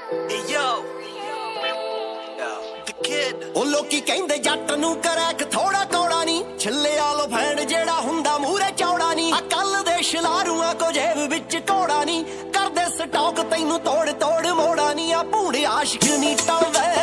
ਉਹ ਲੋਕੀ ਕਹਿੰਦੇ ਜੱਟ ਨੂੰ ਕਰੈਕ ਥੋੜਾ ਕੌੜਾ ਨਹੀਂ, ਛਿੱਲੇ ਆਲੋ ਫੈਂਡ ਜਿਹੜਾ ਹੁੰਦਾ ਮੂਰੇ ਚੌੜਾ ਨਹੀਂ। ਆ ਕੱਲ ਦੇ ਸ਼ਲਾਰੂਆਂ ਕੋ ਜੇਬ ਵਿੱਚ ਘੋੜਾ ਨਹੀਂ, ਕਰਦੇ ਸਟਾਕ ਤੈਨੂੰ ਤੋੜ ਤੋੜ ਮੋੜਾ ਨਹੀਂ। ਆ ਭੂੜੇ ਆਸ਼ਿਕ ਨੀ ਟਲਦੇ